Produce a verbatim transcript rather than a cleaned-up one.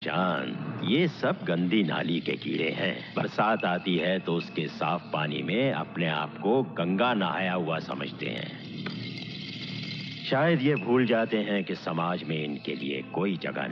जान, ये सब गंदी नाली के कीड़े हैं। बरसात आती है तो उसके साफ पानी में अपने आप को गंगा नहाया हुआ समझते हैं। शायद ये भूल जाते हैं कि समाज में इनके लिए कोई जगह